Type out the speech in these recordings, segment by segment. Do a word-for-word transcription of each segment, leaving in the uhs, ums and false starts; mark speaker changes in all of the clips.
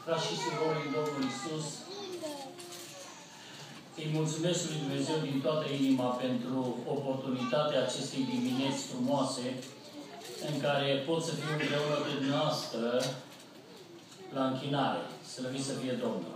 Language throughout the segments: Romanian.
Speaker 1: Frați și surori în Domnul Iisus, îi mulțumesc lui Dumnezeu din toată inima pentru oportunitatea acestei dimineți frumoase în care pot să fiu împreună cu dumneavoastră la închinare. Slăvit să fie Domnul!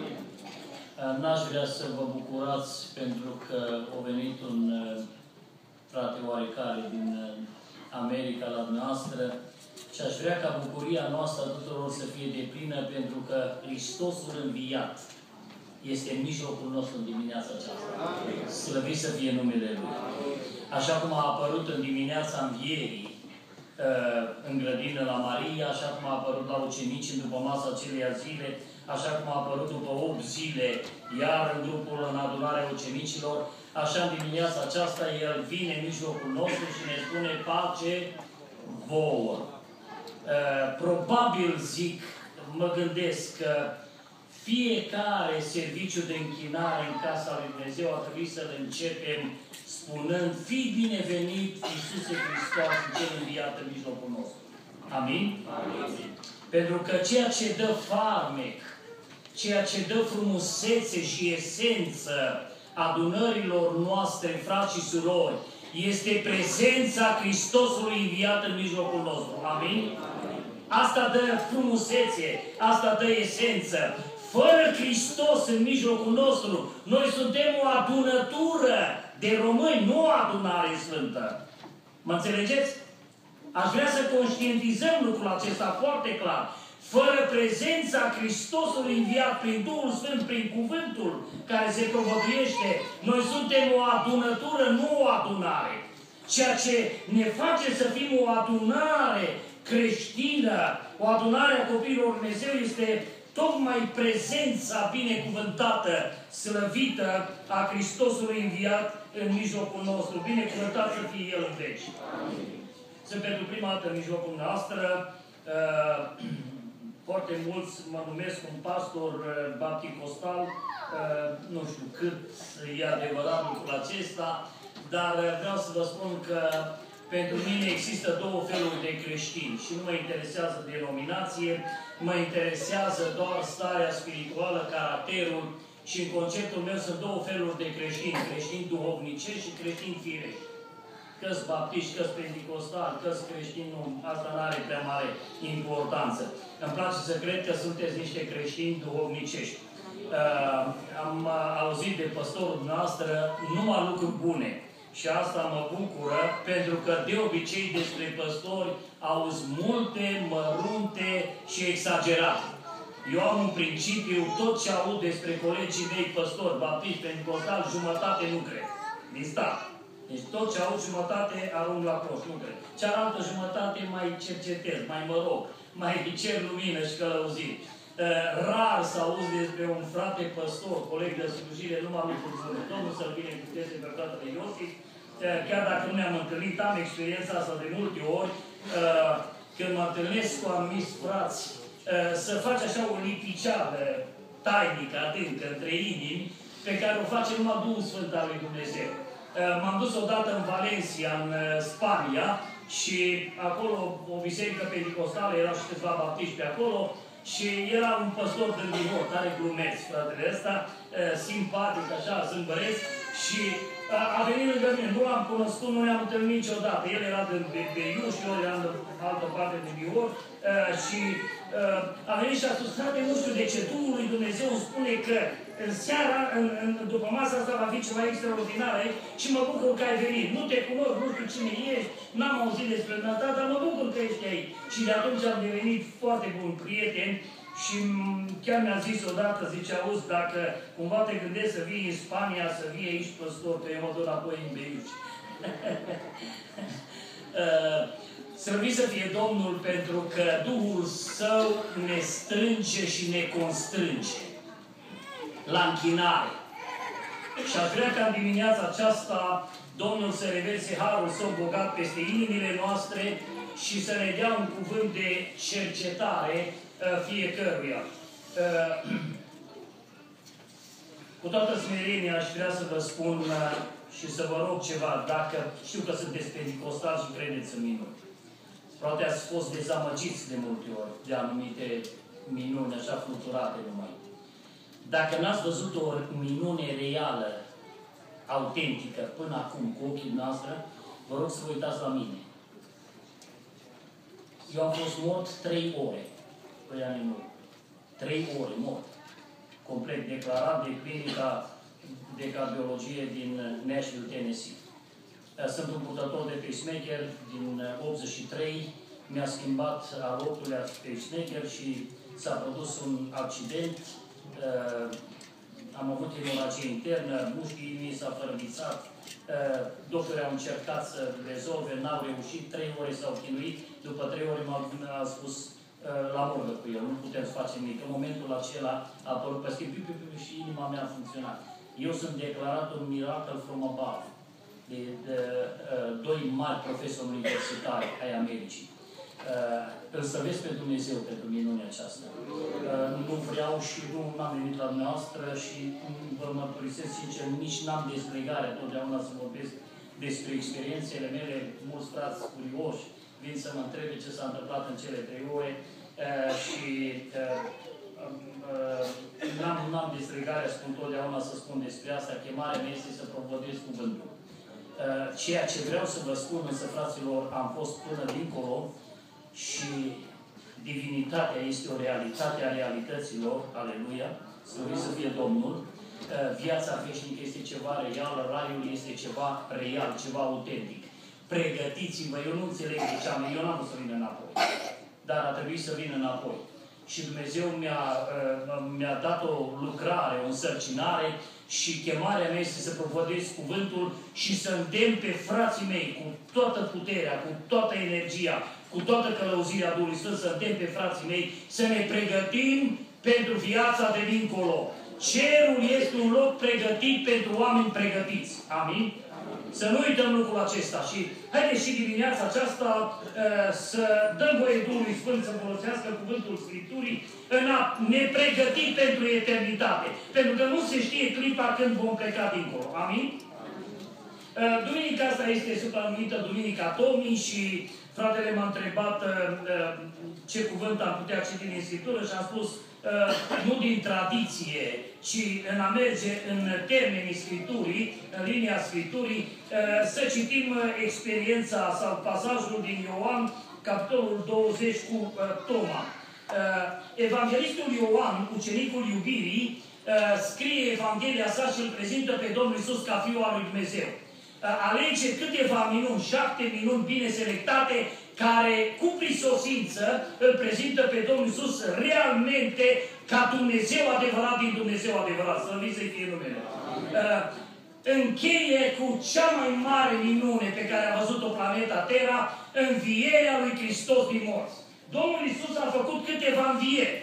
Speaker 1: N-aș vrea să vă bucurați pentru că a venit un frate oarecare din America la dumneavoastră și aș vrea ca bucuria noastră a tuturor să fie deplină pentru că Hristosul înviat este în mijlocul nostru în dimineața aceasta. Slăvit să fie numele Lui. Așa cum a apărut în dimineața învierii în grădină la Maria, așa cum a apărut la ucenici în după masa acelea zile, așa cum a apărut după opt zile, iar în grupul, în adunarea ucenicilor, așa în dimineața aceasta El vine în mijlocul nostru și ne spune pace vouă. Probabil zic, mă gândesc că fiecare serviciu de închinare în casa lui Dumnezeu ar trebui să-l începem spunând: fii binevenit, Iisuse Hristos, Cel înviat în mijlocul nostru. Amin? Amin? Pentru că ceea ce dă farmec, ceea ce dă frumusețe și esență adunărilor noastre, frați și surori, este prezența Hristosului înviat în mijlocul nostru. Amin? Amin? Asta dă frumusețe, asta dă esență. Fără Hristos în mijlocul nostru, noi suntem o adunătură de români, nu o adunare sfântă. Mă înțelegeți? Aș vrea să conștientizăm lucrul acesta foarte clar. Fără prezența Hristosului înviat prin Duhul Sfânt, prin cuvântul care se propovăduiește, noi suntem o adunătură, nu o adunare. Ceea ce ne face să fim o adunare creștină, o adunare a copiilor Dumnezeu, este tocmai prezența binecuvântată, slăvită a Hristosului înviat în mijlocul nostru. Binecuvântat să fie El în veci. Sunt pentru prima dată în mijlocul noastră. Uh, foarte mulți mă numesc un pastor uh, bapticostal. Uh, nu știu cât e adevărat lucrul acesta, dar uh, vreau să vă spun că pentru mine există două feluri de creștini și nu mă interesează denominație, mă interesează doar starea spirituală, caracterul, și în conceptul meu sunt două feluri de creștini, creștini duhovnicești și creștini firești. Că-s baptiști, că-s pentecostali, că-s creștini, nu, asta nu are prea mare importanță. Îmi place să cred că sunteți niște creștini duhovnicești. Uh, am uh, auzit de păstorul noastră numai lucruri bune. Și asta mă bucură, pentru că de obicei despre păstori auzi multe, mărunte și exagerate. Eu am un principiu, tot ce aud despre colegii mei păstori, baptiști, pentecostali, jumătate nu cred. Din stat. Deci tot ce aud jumătate arunc la coș, nu cred. Cealaltă jumătate mai cercetez, mai mă rog, mai cer lumină și călăuzit. Rar să auzi despre un frate păstor, coleg de slujire, numai lucruri bune. Domnul să-l binecuvânteze pe fratele Iosif. Chiar dacă nu ne-am întâlnit, am experiența asta de multe ori, când mă întâlnesc cu anumiți frați, să faci așa o lipiceală tainică, adâncă, între inimi, pe care o face numai Duhul Sfânt al lui Dumnezeu. M-am dus odată în Valencia, în Spania, și acolo o biserică pentecostală, erau și câțiva baptiști pe acolo, și era un păstor de Bihor, tare glumeț, fratele ăsta, simpatic, așa, zâmbăresc, și a venit lângă mine. Nu l-am cunoscut, nu ne-am întâlnit niciodată. El era de Beiuș, eu eram de altă parte de Bihor, și a venit și a spus: frate, nu știu de ce Duhul lui Dumnezeu îmi spune că în seara, în, în, după masa asta va fi ceva extraordinar aici și mă bucur că ai venit. Nu te cunosc, nu știu cine ești, n-am auzit despre dumneata, dar mă bucur că ești aici. Și de atunci am devenit foarte bun prieten și chiar mi-a zis odată, zice: auzi, dacă cumva te gândești să vii în Spania, să vii aici păstor, că eu mă duc apoi în Beiuș. Slăvit să fie Domnul, pentru că Duhul Său ne strânge și ne constrânge la închinare. Și aș vrea ca în dimineața aceasta Domnul să reverse harul Său bogat peste inimile noastre și să ne dea un cuvânt de cercetare fiecăruia. Cu toată smerenia aș vrea să vă spun și să vă rog ceva, dacă știu că sunteți pentecostali și credeți în minuni. Poate ați fost dezamăgiți de multe ori de anumite minuni, așa fluturate numai. Dacă n-ați văzut o minune reală, autentică, până acum, cu ochii noastre, vă rog să vă uitați la mine. Eu am fost mort trei ore. Păi ani în urmă. Trei ore mort. Complet declarat de clinica de cardiologie din Nashville, Tennessee. Sunt un purtător de pacemaker din optzeci și trei. Mi-a schimbat al optulea pacemaker și s-a produs un accident. Am avut hemoragie internă, mușchii inimii s-a fărâmițat. Doctorii au încercat să rezolve, n-au reușit. Trei ore s-au chinuit. După trei ore m-a spus la morgă cu el, nu putem să facem nimic. În momentul acela a apărut pe schimb, piu, piu, piu, și inima mea a funcționat. Eu sunt declarat un miracle from above de, de, de uh, doi mari profesori universitari ai Americii. Uh, îl slăvesc pe Dumnezeu pentru minunea aceasta. Uh, nu vreau și nu am venit la dumneavoastră și vă mărturisesc sincer, nici n-am dezlegare totdeauna să vorbesc despre experiențele mele. Mulți frați curioși vin să mă întrebe ce s-a întâmplat în cele trei ore uh, și uh, uh, n-am dezlegare, spun totdeauna să spun despre asta. Chemarea mea este să propovăduiesc cuvântul. Uh, ceea ce vreau să vă spun, însă, fraților, am fost până dincolo și divinitatea este o realitate a realităților, aleluia, slăvit să fie Domnul. Uh, viața veșnică este ceva real, raiul este ceva real, ceva autentic. Pregătiți-vă, eu nu înțeleg de ce am, eu n-am vrut să vin înapoi, dar a trebuit să vin înapoi. Și Dumnezeu mi-a mi-a dat o lucrare, o însărcinare și chemarea mea este să propovăduiesc cuvântul și să îndemn pe frații mei cu toată puterea, cu toată energia, cu toată călăuzirea Duhului Sfânt, să îndemn pe frații mei să ne pregătim pentru viața de dincolo. Cerul este un loc pregătit pentru oameni pregătiți. Amin? Să nu uităm lucrul acesta și haideți și dimineața aceasta uh, să dăm voie Duhului Sfânt să folosească cuvântul Scripturii în a ne pregăti pentru eternitate. Pentru că nu se știe clipa când vom pleca dincolo. Amin? Uh, duminica asta este supranumită Duminica Tomii și fratele m-a întrebat uh, ce cuvânt am putea citi din Scriptură și am spus uh, nu din tradiție, ci în a merge în termenii Scripturii, în linia Scripturii, uh, să citim uh, experiența sau pasajul din Ioan, capitolul douăzeci cu uh, Toma. Uh, Evanghelistul Ioan, ucenicul iubirii, uh, scrie Evanghelia sa și îl prezintă pe Domnul Iisus ca Fiul al lui Dumnezeu. Alege câteva minuni, șapte minuni bine selectate, care cu prisosință îl prezintă pe Domnul Iisus realmente ca Dumnezeu adevărat din Dumnezeu adevărat. Să nu să-i fie numele. Uh, încheie cu cea mai mare minune pe care a văzut-o planeta Terra, învierea lui Hristos din morți. Domnul Iisus a făcut câteva învieri.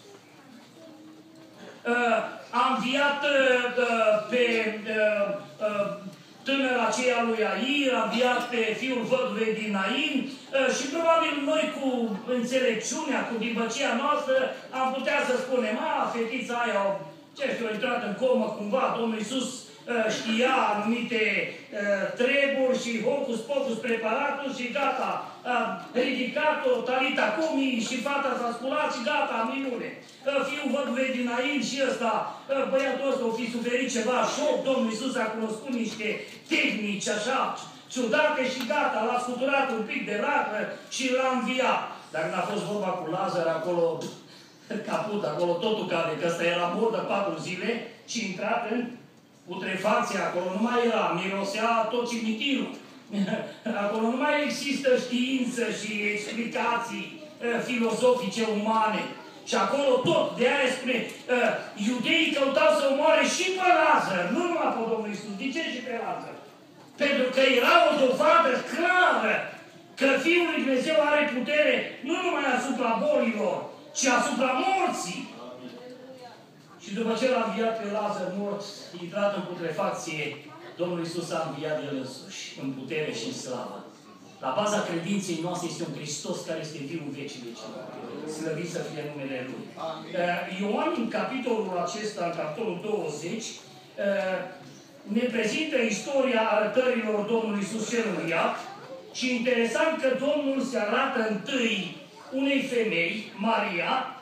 Speaker 1: Uh, a înviat uh, pe uh, uh, tânăra aceea lui Air, a înviat pe fiul văduvei din Nain și probabil noi cu înțelepciunea, cu dibăcia noastră, am putea să spunem, a, fetița aia, ce știu, a intrat în comă cumva, Domnul Iisus știa anumite treburi și hocus-pocus preparatul și gata, a ridicat-o, talita cumii și fata s-a sculat și gata, minune. Fiul văduvei din Nain și ăsta, băiatul ăsta o fi suferit ceva șoc, Domnul Iisus a cunoscut niște tehnici așa ciudate și gata, l-a scuturat un pic de racă și l-a înviat. Dacă n-a fost vorba cu Lazar acolo, caput, acolo totul cade, că ăsta era mort de patru zile și intrat în putrefacție, acolo nu mai era, mirosea tot cimitirul. Acolo nu mai există știință și explicații filozofice umane. Și acolo tot, de aia spune, uh, iudeii căutau să omoare și pe Lazar, nu numai pe Domnul Iisus. De ce și pe Lazar? Pentru că era o dovadă clară că Fiul lui Dumnezeu are putere nu numai asupra bolilor, ci asupra morții. Și după ce l-a înviat pe Lazar mort, intrat în putrefacție, Domnul Iisus a înviat El însuși, în putere și în slavă. La baza credinței noastre este un Hristos care este viul vecii vecilor. Slăvit să fie numele Lui. Ioan, în capitolul acesta, în capitolul douăzeci, ne prezintă istoria arătărilor Domnului Iisus cel înviat și interesant că Domnul se arată întâi unei femei, Maria,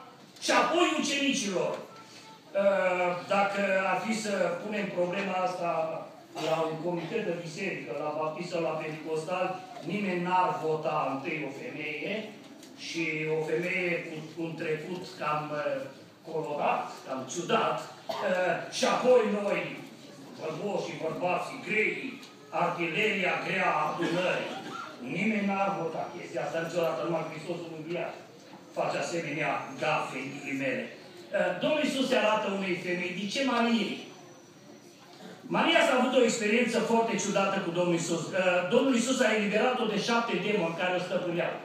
Speaker 1: Și apoi ucenicilor. Dacă ar fi să punem problema asta la un comitet de biserică, la baptist sau la pentecostal, nimeni n-ar vota întâi o femeie și o femeie cu un trecut cam colorat, cam ciudat, și apoi noi, bărboșii, bărbații, grei, artileria grea a adunării. Nimeni n-ar vota chestia asta niciodată, numai Hristosul Înviat face asemenea gafe în ghilimele. Domnul Iisus se arată unei femei. De ce Mariei? Maria s-a avut o experiență foarte ciudată cu Domnul Iisus. Domnul Iisus a eliberat-o de șapte demoni care o stăpâneau.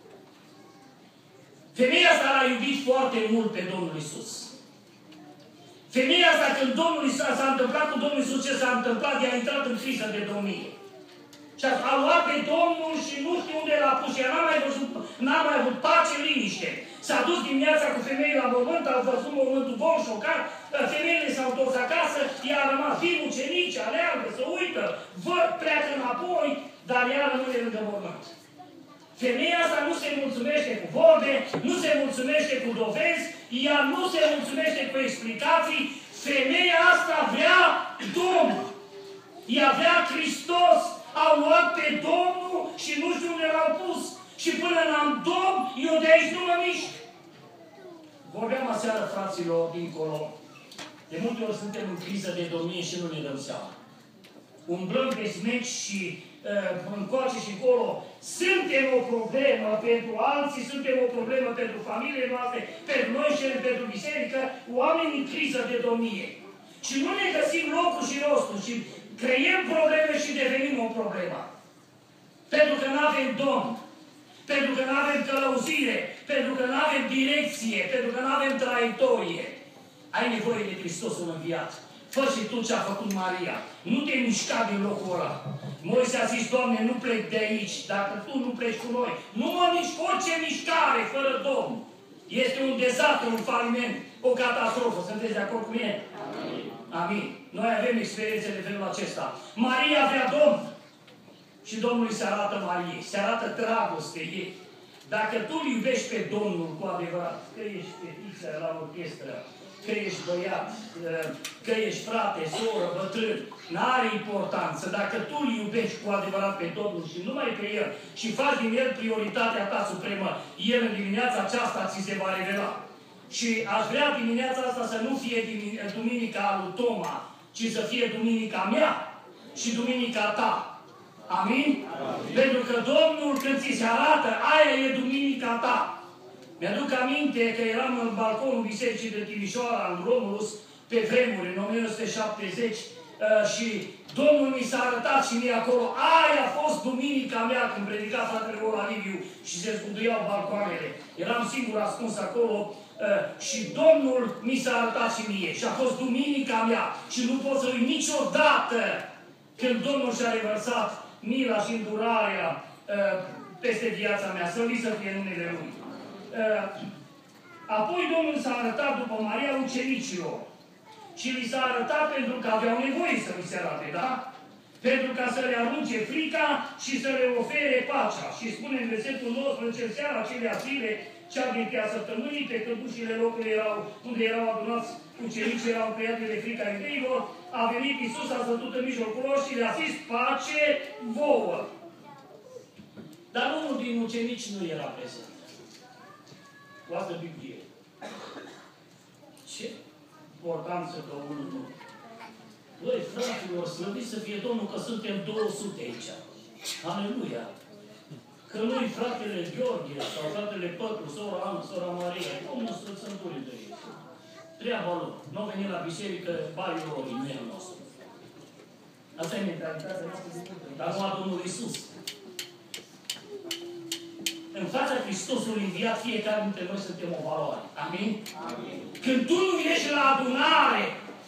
Speaker 1: Femeia asta l-a iubit foarte mult pe Domnul Iisus. Femeia asta, când Domnul Iisus s-a întâmplat cu Domnul Iisus ce s-a întâmplat, ea a intrat în criză de domnie. Și a luat pe Domnul și nu știu unde l-a pus. Ea n-a mai văzut, n-a mai avut pace, liniște. S-a dus dimineața cu femeile la mormânt, au văzut mormântul gol, șocat, femeile s-au întors acasă, ea a rămas fiu, ucenici, aleargă, se uită, văd, pleacă înapoi, dar ea rămâne lângă mormânt. Femeia asta nu se mulțumește cu vorbe, nu se mulțumește cu dovezi, ea nu se mulțumește cu explicații, femeia asta vrea Domnul. Ea vrea Hristos. Au luat pe Domnul și nu știu unde l-au pus. Și până n-am Domn, eu de aici nu mă mișc. Vorbeam aseară, fraților, dincolo. De multe ori suntem în criză de domnie și nu ne dăm seama. Umblăm pe smeci și uh, încoace și încolo. Suntem o problemă pentru alții, suntem o problemă pentru familiile noastre, pentru noi și pentru biserică, oameni în criză de domnie. Și nu ne găsim locul și rostul și creiem probleme și devenim o problemă. Pentru că nu avem Domn, pentru că nu avem călăuzire, pentru că nu avem direcție, pentru că nu avem traiectorie. Ai nevoie de Hristosul Înviat. Fă și tu ce a făcut Maria. Nu te mișca din locul ăla. Moise a zis, Doamne, nu plec de aici, dacă tu nu pleci cu noi. Nu mă mișc, orice mișcare fără Domn. Este un dezastru, un faliment, o catastrofă. Sunteți de acord cu mine? Amin. Amin. Noi avem experiențe de felul acesta. Maria vrea Domn. Și Domnul îi se arată Mariei. Se arată dragoste ei. Dacă tu îl iubești pe Domnul cu adevărat, că ești fetiță la orchestră, că ești băiat, că ești frate, soră, bătrân, n-are importanță. Dacă tu îl iubești cu adevărat pe Domnul și numai pe El și faci din El prioritatea ta supremă, El în dimineața aceasta ți se va revela. Și aș vrea dimineața asta să nu fie duminica lui Toma, ci să fie duminica mea și duminica ta. Amin? Amin? Pentru că Domnul când ți se arată, aia e duminica ta. Mi-aduc aminte că eram în balconul Bisericii de Timișoara, în Romulus, pe vremuri, în o mie nouă sute șaptezeci, și Domnul mi s-a arătat și mie acolo. Aia a fost duminica mea când predica fratele Ora Liviu și se zguduiau balcoanele. Eram singur ascuns acolo și Domnul mi s-a arătat și mie. Și a fost duminica mea. Și nu pot să uit niciodată când Domnul și-a revărsat mila și îndurarea peste viața mea. Să li să fie numele Lui. Apoi Domnul s-a arătat după Maria ucenicilor. Și li s-a arătat pentru că aveau nevoie să li se arate, da? Pentru ca să le arunce frica și să le ofere pacea. Și spune în versetul nouăsprezece, în seara acelea zile, cea din tea săptămânii, pe cădușile locului erau, unde erau adunați ucenicii, erau create de frica iudeilor, a venit Iisus, a stătut în mijlocul lor și le-a zis, pace vouă. Dar unul din ucenici nu era prezent. Luați de Biblie. Ce importanță că unul nu. Băi, fraților, slăviți să fie Domnul că suntem două sute aici. Aleluia! Că nu-i fratele Gheorghe sau fratele Pătru, sora Anu, sora Maria. Domnul să-ți îndure de ei. Treaba lor. Nu au venit la biserică, banii lor, nu e al nostru. Asta e mentalitatea noastră de mult. Dar nu a Domnului Iisus. În fața Hristosului înviat, fiecare dintre noi suntem o valoare. Amin? Amin? Când tu nu ești la adunare,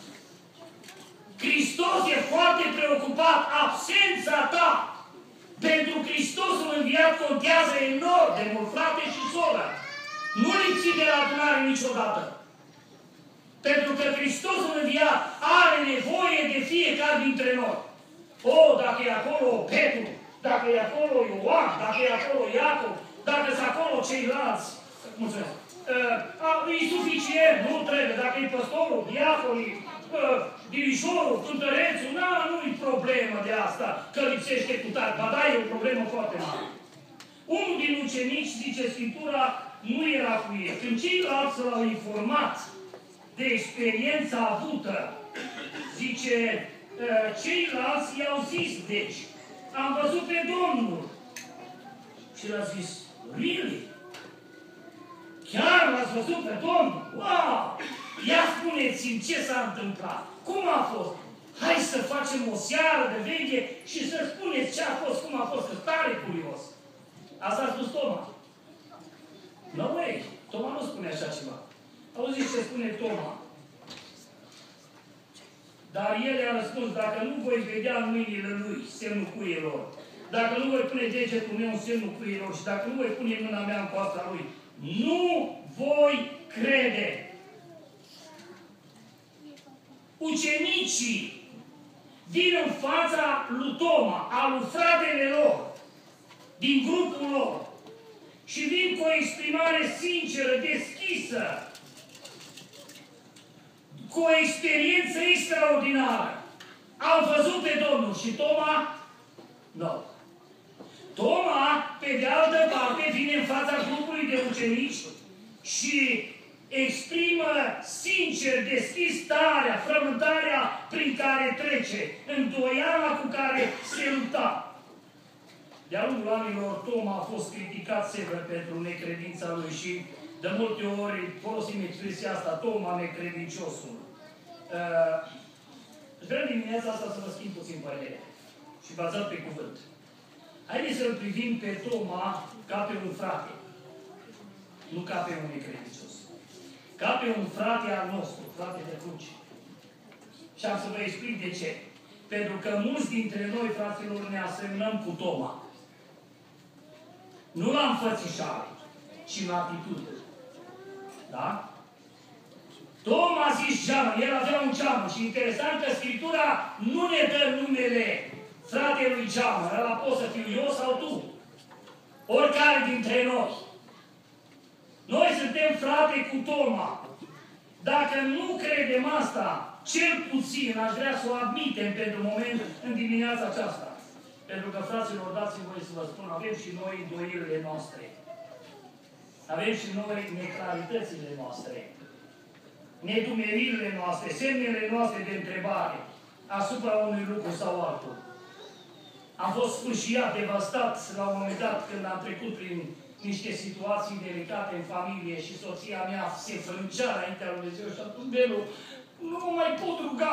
Speaker 1: Hristos e foarte preocupat, absența ta pentru Hristosul înviat contează enorm de mult, frate și soră. Nu lipsi de la adunare niciodată. Pentru că Hristosul înviat are nevoie de fiecare dintre noi. O, dacă e acolo Petru, dacă e acolo Ioan, dacă e acolo Iacov, dacă sunt acolo ceilalți, mulțumesc, Uh, e suficient, nu trebuie. Dacă e păstorul, diaconii, uh, dirișorul, cântărețul, na, nu-i problemă de asta, că lipsește cu tare. Ba da, e o problemă foarte mare. Unul din ucenici, zice Scriptura, nu era cu ei. Când ceilalți l-au informat de experiența avută, zice, uh, ceilalți i-au zis, deci, am văzut pe Domnul. Și l-a zis, really? Chiar l-ați văzut pe Domnul? Wow! Ia spuneți-mi ce s-a întâmplat. Cum a fost? Hai să facem o seară de veche și să spuneți ce a fost, cum a fost, că tare curios. Asta a spus Toma. No way! Toma nu spune așa ceva. Auziți ce spune Toma? Dar el i-a răspuns, dacă nu voi vedea în mâinile lui semnul cuielor, dacă nu voi pune degetul meu în semnul cuielor și dacă nu voi pune mâna mea în coasta lui, nu voi crede. Ucenicii vin în fața lui Toma, al lui fratele lor, din grupul lor, și vin cu o exprimare sinceră, deschisă, cu o experiență extraordinară. Au văzut pe Domnul și Toma, nu. Toma, pe de altă parte, vine în fața grupului de ucenici și exprimă sincer, deschis starea, frământarea prin care trece, îndoiala cu care se lupta. De-a lungul anilor, Toma a fost criticat sever pentru necredința lui și de multe ori folosim expresia asta, Toma necredinciosul. Uh, vreau dimineața asta să vă schimb puțin părerea și bazat pe cuvânt. Haideți să-l privim pe Toma ca pe un frate, nu ca pe un necredincios. Ca pe un frate al nostru, frate de cruce. Și am să vă explic de ce. Pentru că mulți dintre noi, fraților, ne asemănăm cu Toma. Nu la înfățișare, ci la atitudine. Da? Toma a zis geamă, el avea un geamă și interesant că Scriptura nu ne dă numele fratelui geamă, ăla poți să fiu eu sau tu. Oricare dintre noi. Noi suntem frate cu Toma. Dacă nu credem asta, cel puțin aș vrea să o admitem pentru moment în dimineața aceasta. Pentru că, fraților, dați-mi voie să vă spun, avem și noi îndoielile noastre. Avem și noi neclaritățile noastre. Nedumeririle noastre, semnele noastre de întrebare asupra unui lucru sau altul. Am fost sfârșiat, devastat la un moment dat când am trecut prin niște situații delicate în familie și soția mea se frângea înaintea lui Dumnezeu și atunci, Belu, nu mă mai pot ruga.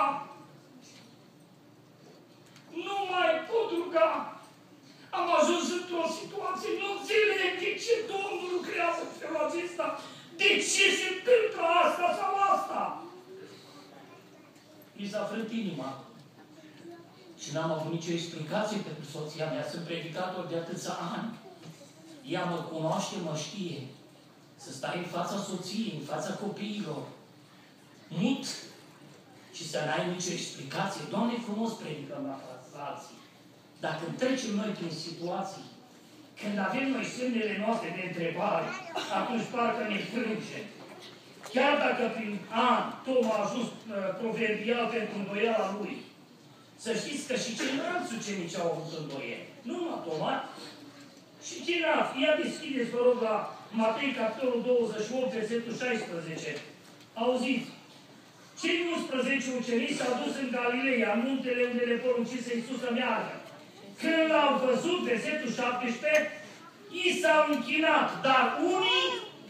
Speaker 1: Nu mai pot ruga. Am ajuns într-o situație, nu înțeleg de ce Domnul lucrează în felul acesta. De ce se întâmplă asta sau asta? Mi s-a frânt inima. Și n-am avut nicio explicație pentru soția mea. Sunt predicator de atâția ani. Ea mă cunoaște, mă știe. Să stai în fața soției, în fața copiilor, mut, și să n-ai nicio explicație. Doamne, frumos predicăm la frații. Dacă trecem noi prin situații, când avem noi semnele noastre de întrebare, atunci parcă ne frânge. Chiar dacă prin an Toma a ajuns uh, proverbial pentru îndoiala lui, să știți că și ceilalți ucenici au avut îndoieli. Nu numai Toma, și ceilalți. Ia deschideți, vă rog, la Matei, capitolul douăzeci și opt, versetul șaisprezece. Auziți, cei unsprezece ucenici s-au dus în Galileea, în muntele unde le poruncise Iisus să meargă. Când l-au văzut, versetul șaptesprezece, i s-au închinat, dar unii...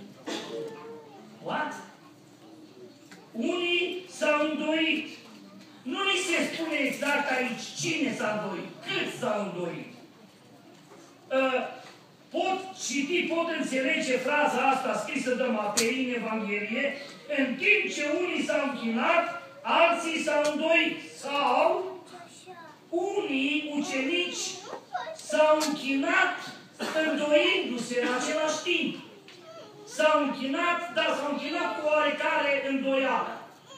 Speaker 1: What? Unii s-au îndoit. Nu ni se spune exact aici cine s-a îndoit, cât s-au îndoit. Uh, pot citi, pot înțelege fraza asta scrisă de Matei în Evanghelie, în timp ce unii s-au închinat, alții s-au îndoit. Sau unii ucenici s-au închinat îndoindu-se în același timp. S-au închinat, dar s-au închinat cu oarecare îndoială.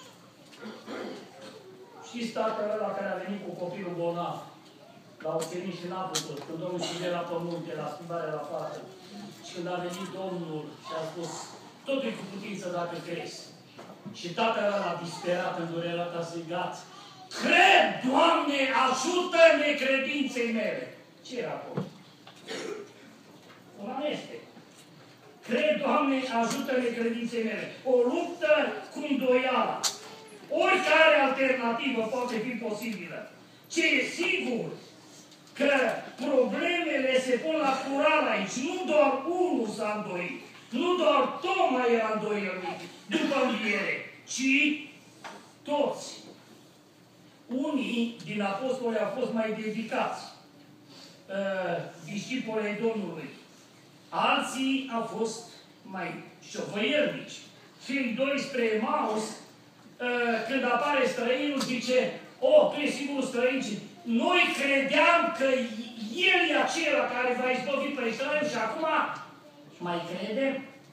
Speaker 1: Știți tatăl ăla care a venit cu copilul bolnav la ucenici și n-a putut, când Domnul ședea la pământe, la schimbare la față. Și când a venit Domnul și a spus, totul e cu putință dacă crezi. Și tatăl ăla disperat, îndurerat, a strigat: cred, Doamne, ajută-ne credinței mele. Ce era acolo? Un amestec. Cred, Doamne, ajută-ne credinței mele. O luptă cu îndoiala. Oricare alternativă poate fi posibilă. Ce e sigur? Că problemele se pun la plural aici. Nu doar unul s-a îndoit. Nu doar Toma era îndoielnic după înviere, ci toți. Unii din apostoli au fost mai dedicați, uh, discipolii Domnului. Alții au fost mai șovăiernici. Cei doi spre Emaus, uh, când apare străinul, zice: o, tu ești singurul străin. Noi credeam că El e acela care va izbăvi pe Israel și acum mai credem?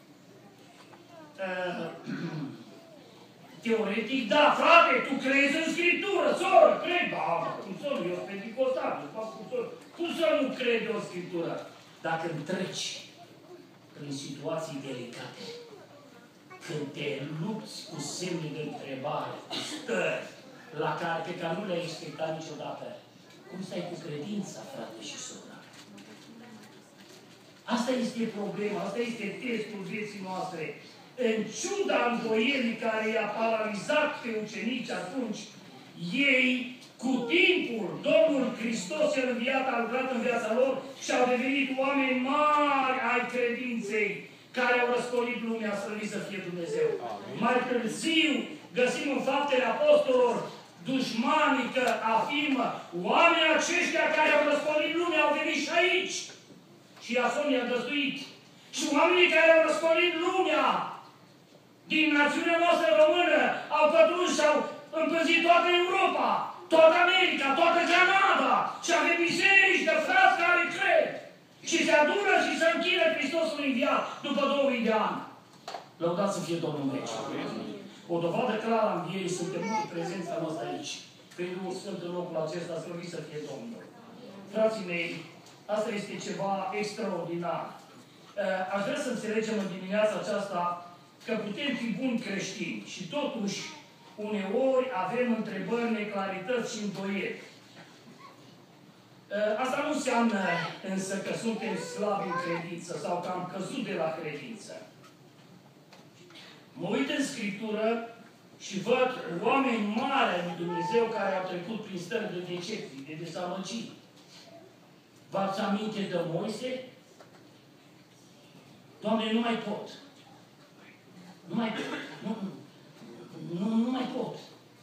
Speaker 1: Uh, teoretic, da, frate, tu crezi în Scriptură, soră, cred, da, cum să nu, eu sunt pentecostal, eu fac cum să, cum să nu crede o Scriptură? Dacă întreci prin situații delicate, când te lupți cu semne de întrebare, cu stări la care, pe care nu le-ai expectat niciodată, cum stai cu credința, frate și soră? Asta este problema, asta este testul vieții noastre. În ciuda îndoielii care i-a paralizat pe ucenici atunci, ei, cu timpul, Domnul Hristos cel înviat a lucrat în viața lor și au devenit oameni mari ai credinței, care au răscolit lumea, slăvit să fie Dumnezeu. Mai târziu găsim în Faptele Apostolilor dușmanii că afirmă: oamenii aceștia care au răscolit lumea au venit și aici. Și Iason i-a găzduit. Și oamenii care au răscolit lumea din națiunea noastră română au pătruns și au împânzit toată Europa, toată America, toată Canada. Și avem biserici de frați care cred. Și se adună și se închină Hristosul înviat după două mii de ani. Lăudați să fie Domnul în veci. O dovadă clară a învierii suntem în prezența noastră aici. Prin Duhul Sfânt în locul acesta, slăvit să fie Domnul. Frații mei, asta este ceva extraordinar. Aș vrea să înțelegem în dimineața aceasta că putem fi buni creștini și totuși uneori avem întrebări, neclarități și îndoieli. Asta nu înseamnă însă că suntem slabi în credință sau că am căzut de la credință. Mă uit în Scriptură și văd oameni mari ai lui Dumnezeu care au trecut prin stări de decepții, de dezamăgiri. V-ați aminte de Moise? Doamne, nu mai pot. Nu mai pot. Nu, nu, nu mai pot.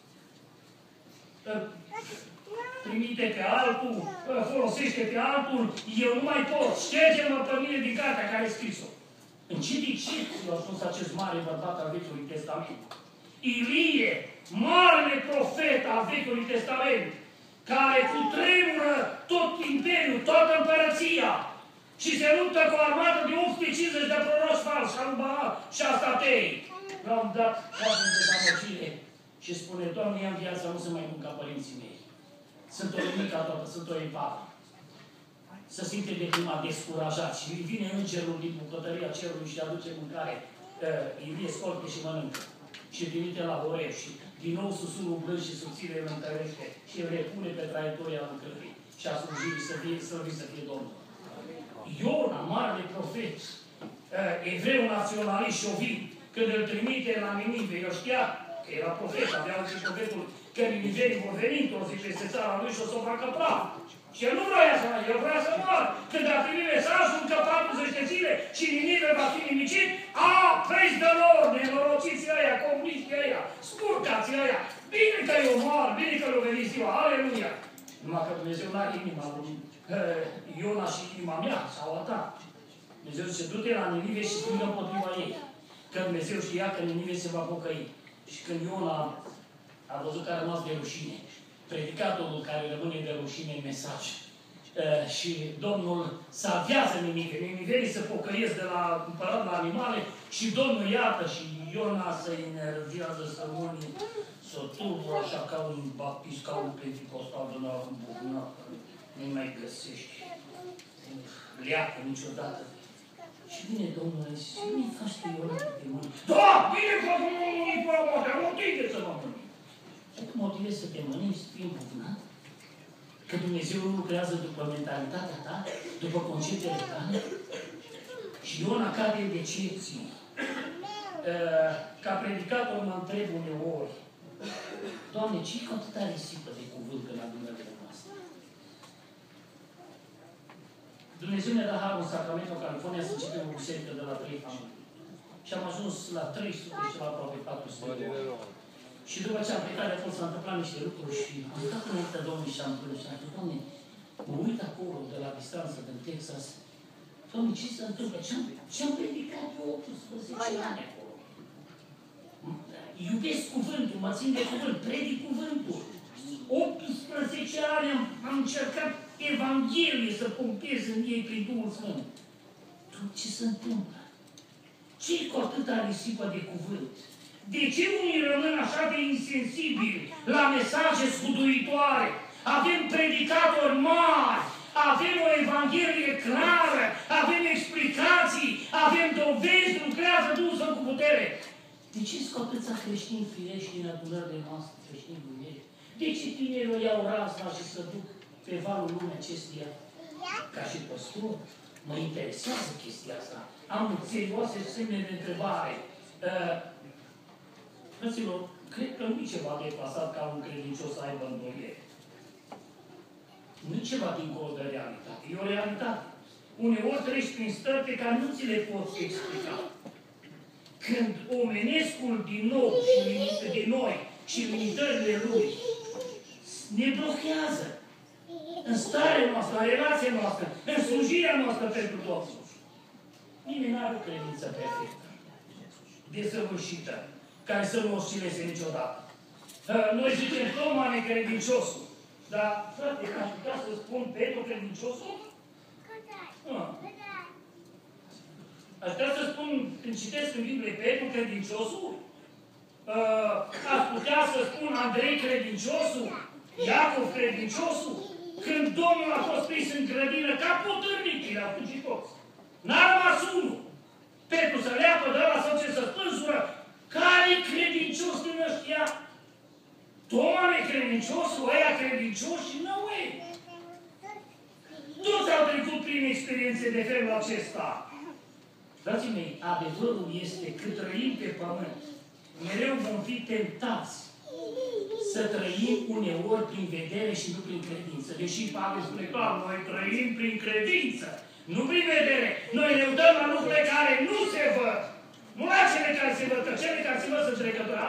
Speaker 1: Trimite pe altul, folosește pe altul, eu nu mai pot. Șterge-mă pe mine din cartea care e scris-o. În ce decepție a ajuns acest mare bărbat al Vechiului Testament? Ilie, marele profet al Vechiului Testament, care cutremură tot imperiul, toată împărăția și se luptă cu o armată de opt sute cincizeci de proroși falși, ca lui Baal și Astatei. L-au dat foarte de dezamăgire și spune: Doamne, ia-mi viața, nu se mai bun ca părinții mei. Sunt o nimica toată, sunt o epavă. Să simte de prima descurajat și vine îngerul din bucătăria cerului și aduce mâncare. Uh, Ilie scolpe și mănâncă. Și trimite la Horeb și din nou susurul blând și subțire îl întărește și îl repune pe traiectoria lucrării și a slujirii să fie, slăvit să fie Domnul. Iona, marele profet, uh, evreu naționalist și ovin, când îl trimite la Ninive, el știa că era profet, avea și profetul că ninivenii vor veni într-o zi peste țara lui și o să o facă praf. Și el nu vrea să mai, el vrea să moară. Când a primit mesajul că patruzeci de zile și Ninive va fi nimicit, a, praise the Lord, nenorociții ăia, comuniștii ăia, scurcații ăia, bine că eu moar, bine că le-o veni ziua, aleluia. Numai că Dumnezeu n-are inima lui Iona și inima mea, sau a ta. Dumnezeu zice: du-te la Ninive și strigă împotriva ei. Că Dumnezeu știa că Ninive se va pocăi. Și când Iona a văzut că a rămas de rușine, predicatorul care rămâne de rușine în mesaj. Uh, și Domnul salvează Ninive. Ninivenii se pocăiesc de la împărat la animale și Domnul iată și Iona se enervează să mâni, să turbură așa ca un baptist, ca un pentecostal de la un bucunat. Nu mai găsești leacă niciodată. Și vine Domnul și zice, nu-i faci pe Iona că te mănânci? Da, bine că nu mănânci pe motea, motive să mă mănânci. Și tu motivezi să te mănânci, să fii împovânat? Că Dumnezeu nu lucrează după mentalitatea ta, după conceptele tale? Și Iona cade în decepție. Ca predicator mă întreb uneori, Doamne, ce-i cu atâta risipă de cuvânt în adunările noastre? Dumnezeu ne-a dat harul în Sacramento, California, să începem o biserică de la trei familii. Și am ajuns la trei sute și la aproape patru sute de oameni. Și după ce am plecat de acolo, s-au întâmplat niște lucruri și am stat înaintea Domnului și am plâns și am zis, Doamne, mă uit acolo, de la distanță, din Texas, Doamne, ce se întâmplă? Ce-am ce predicat eu optsprezece ani acolo? Iubesc cuvântul, mă țin de cuvânt, predic cuvântul. optsprezece ani am, am încercat Evanghelie să pompez în ei prin Duhul Sfânt. Tot ce se întâmplă? Ce-i cu atâta risipă de cuvânt? De ce unii rămân așa de insensibili la mesaje scuduitoare? Avem predicatori mari, avem o Evanghelie clară, avem explicații, avem dovezi, lucrează Duhul Sfânt cu putere. De ce scoateți creștini firești din adunările noastre, creștini buiești? De ce tinerii iau razna și să duc pe valul lumii acesteia? Ca și păstor, mă interesează chestia asta. Am serioase semne de întrebare. Uh, Frăților, cred că nu-i ceva deplasat ca un credincios să aibă îndoieli. Nu-i ceva dincolo de realitate. E o realitate. Uneori treci prin stări pe care nu ți le poți explica. Când omenescul din nou și de noi și limitările lui ne blochează în starea noastră, în relația noastră, în slujirea noastră pentru toți. Nimeni nu are o credință perfectă, desăvârșită, care să nu oscileze niciodată. Noi zicem Toma necredinciosul, dar, frate, aș putea să spun Petru credinciosul? Ah. Aș putea să spun, când citesc în Biblie Petru credinciosul, uh, aș putea să spun Andrei credinciosul, Iacov credinciosul, când Domnul a fost prins în grădină ca potârnicii, le-a fugit toți. N-a rămas unul. Petru să leapă de ăla sau ce să spânzură. Care-i credincios din ăștia? Toma necredinciosul, ăia credincioși și nu ei. Toți au trecut prin experiențe de felul acesta. Frații mei, adevărul este că trăim pe pământ. Mereu vom fi tentați să trăim uneori prin vedere și nu prin credință. Deși Pavel spune clar, noi trăim prin credință, nu prin vedere. Noi ne uităm la lucrurile care nu se văd. Nu la cele care se văd, că cele care se văd sunt trecători.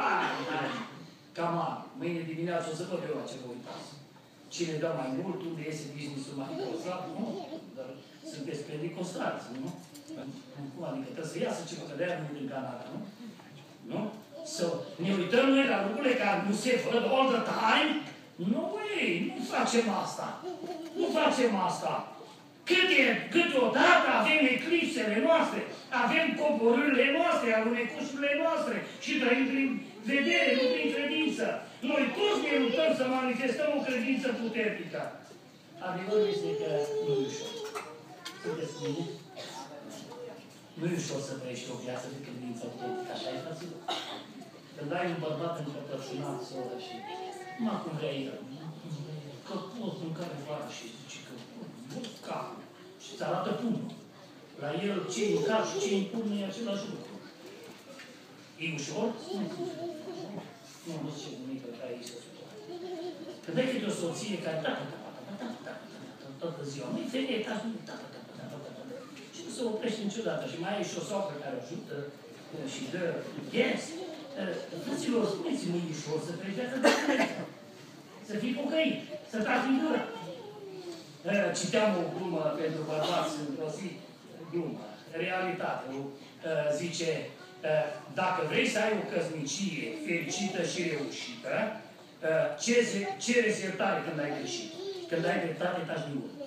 Speaker 1: Cam mâine dimineață o să văd eu la ce vă uitați. Cine dă mai mult, unde iese business-ul mai interesat, nu? Dar sunteți predicostali, nu? Cum adică trebuie să iasă ceva, că de-aia nu din Canada, nu? Nu? Să ne uităm noi la lucrurile care nu se văd all the time? Nu, ei, nu facem asta. Nu facem asta. Câte, câteodată avem eclipsele noastre, avem coborârile noastre, alunecușurile noastre și trăim prin vedere, nu prin credință. Noi toți ne luptăm să manifestăm o credință puternică. Adevărul este că nu e ușor. Sunteți cu mine? Nu e ușor să trăiești o viață de credință puternică. Așa e, fraților? Când ai un bărbat încăpățânat, soră, și numai cum vrea el, că poți mâncare vara și zice că poți capul și îți arată pumnul. La el ce e în cap și ce e în pumnul e același lucru. E ușor? Nu, nu zice nimic care e să suportă. Că dai câte o soție care tacă, tacă, tacă, tacă, tacă, tacă, toată ziua. Măi, femeie, tacă, tacă, tacă, tacă, tacă, tacă. Și nu se oprește niciodată. Și mai e și o soacră care ajută și dă yes. Frăților, spuneți-mă ușor să treci viața de credință. Să fii pocăit, să taci din gură. Citeam o glumă pentru bărbați într-o zi, glumă, realitate. Zice, dacă vrei să ai o căsnicie fericită și reușită, cere-ți iertare când ai greșit. Când ai dreptate, taci din gură.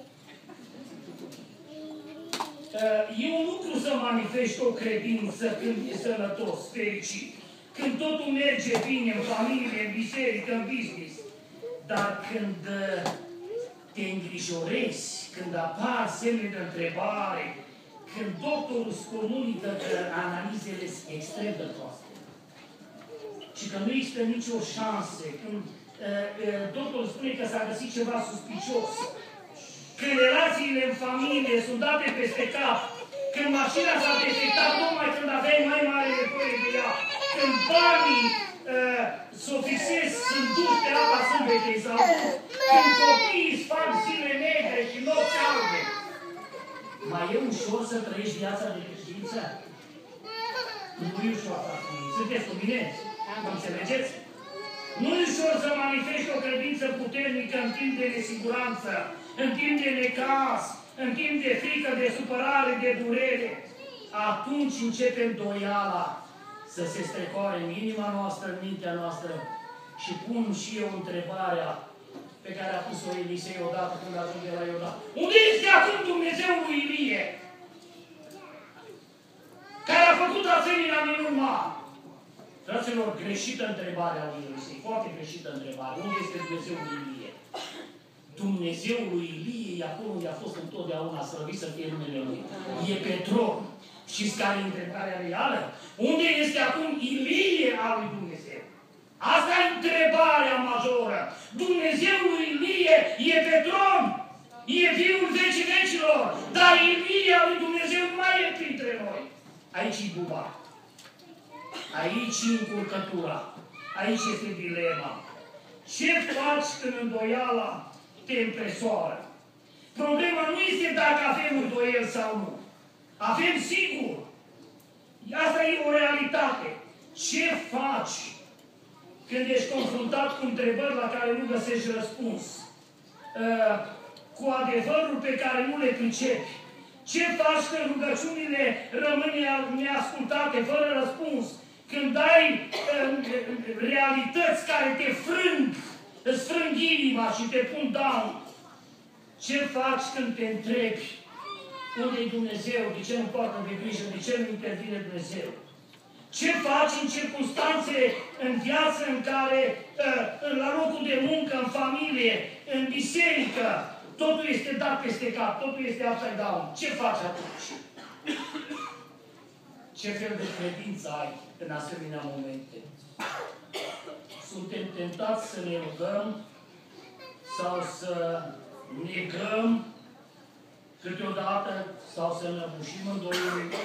Speaker 1: E un lucru să manifesti o credință când e sănătos, fericit. Când totul merge bine în familie, în biserică, în business. Dar când te îngrijorezi, când apar semne de întrebare, când doctorul îți comunică că analizele sunt extrem de proaste și că nu există nicio șansă, când uh, uh, doctorul spune că s-a găsit ceva suspicios, când relațiile în familie sunt date peste cap, când mașina s-a defectat tocmai când aveai mai mare nevoie de ea, când banii uh, s-o fixez, sunt duși pe apa sâmbetei sau când copiii îți fac zile negre și nopți albe, mai e ușor să trăiești viața de credință? Nu e ușor, frate. Sunteți cu mine? Mă înțelegeți? Nu e ușor să manifesti o credință puternică în timp de nesiguranță, în timp de necaz, în timp de frică, de supărare, de durere. Atunci începe îndoiala să se strecoare în inima noastră, în mintea noastră. Și pun și eu întrebarea pe care a pus-o Elisei odată când ajunge la Iordan. Unde este acum Dumnezeul lui Ilie? Care a făcut asemenea minuni mari? Fraților, greșită întrebarea lui Elisei, foarte greșită întrebare. Unde este Dumnezeul lui Ilie? Dumnezeul lui Ilie e acolo unde a fost întotdeauna, slăvit să fie numele Lui. E pe tron. Știți care e întrebarea reală? Unde este acum Ilie al lui Dumnezeu? Asta e întrebarea majoră. Dumnezeul lui Ilie e pe tron. E viul vecii vecilor. Dar Ilie al lui Dumnezeu nu mai e printre noi. Aici e buba. Aici e încurcătura. Aici este dilema. Ce faci când îndoiala te împresoară? Problema nu este dacă avem îndoiel sau nu. Avem sigur. Asta e o realitate. Ce faci când ești confruntat cu întrebări la care nu găsești răspuns? Uh, cu adevărul pe care nu le pricepi? Ce faci când rugăciunile rămân neascultate, fără răspuns? Când ai uh, realități care te frâng, îți frâng inima și te pun down? Ce faci când te întrebi unde-i Dumnezeu, de ce nu poartă de grijă, de ce nu intervine Dumnezeu? Ce faci în circunstanțe în viață în care, la locul de muncă, în familie, în biserică, totul este dat peste cap, totul este upside down? Ce faci atunci? Ce fel de credință ai în asemenea momente? Suntem tentați să ne rugăm sau să negăm câteodată sau să înăbușim îndoielile.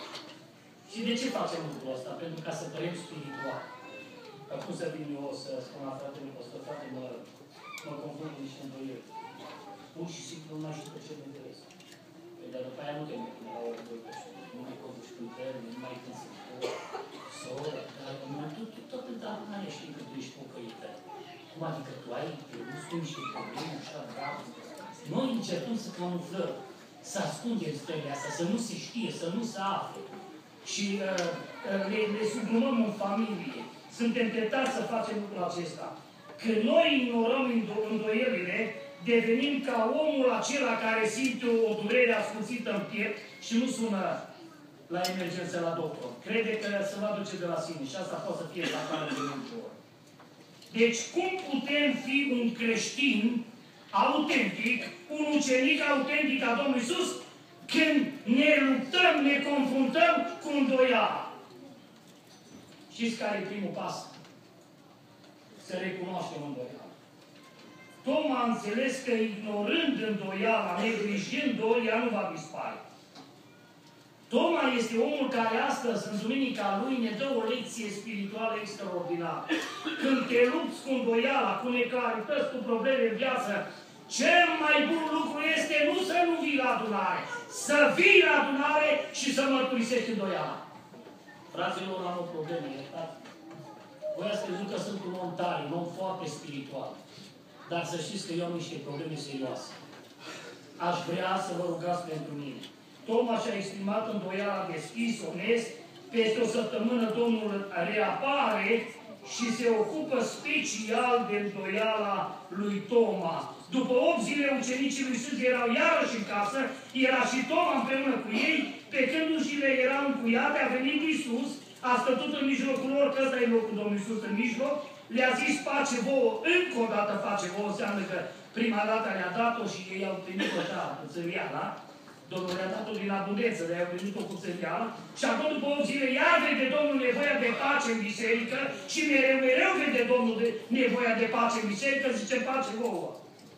Speaker 1: Și de ce facem lucrul ăsta? Pentru ca să părem spiritual. Acum să vin eu să spun la fratele vostru, frate, mă, mă confund cu niște îndoieli. Pur și simplu nu mai știu pe ce mă interes. Păi, dar după aia nu te mai pune la ori doi, nu mai conduci cu termen, nu mai când să spui, soră, dar tu, tu tot întâlnarea știi că tu ești pocăită. Cum adică tu ai, nu spui niște probleme așa grav. Noi încercăm să camuflăm, să ascundem stările astea, să nu se știe, să nu se afle. Și uh, le, le sublumăm în familie. Suntem tentați să facem lucrul acesta. Când noi ignorăm îndoielile, devenim ca omul acela care simte o durere ascuțită în piept și nu sună la emergență la doctor. Crede că se va duce de la sine și asta poate să fie fatală de multe ori. Deci, cum putem fi un creștin autentic, un ucenic autentic a Domnului Iisus, când ne luptăm, ne confruntăm cu îndoiala? Știți care e primul pas? Să recunoaștem îndoiala. Toma a înțeles că ignorând îndoiala, neglijând-o, ea nu va dispare. Toma este omul care astăzi, în duminica lui, ne dă o lecție spirituală extraordinară. Când te lupți cu îndoiala, cu neclarități, cu probleme în viață, cel mai bun lucru este nu să nu vii la adunare, să vii la adunare și să mărturisești îndoiala. Fraților, am o problemă, iertați. Voi ați crezut că sunt un om tare, un om foarte spiritual. Dar să știți că eu am niște probleme serioase. Aș vrea să vă rugați pentru mine. Toma și-a exprimat îndoiala deschis, onest. Peste o săptămână Domnul reapare și se ocupă special de îndoiala lui Toma. După opt zile, ucenicii lui Iisus erau iarăși în casă, era și Toma împreună cu ei, pe când ușile erau încuiate, a venit Iisus, a stătut în mijlocul lor, că ăsta e locul Domnului Iisus în mijloc, le-a zis pace vouă, încă o dată pace vouă, înseamnă că prima dată le-a dat-o și ei au primit-o așa, țăria, da? Domnul le-a dat-o din abundență, le-a venit o cuțărială și acum după o zile iar vede Domnul nevoia de pace în biserică și mereu, mereu vede Domnul de nevoia de pace în biserică, zice pace vouă.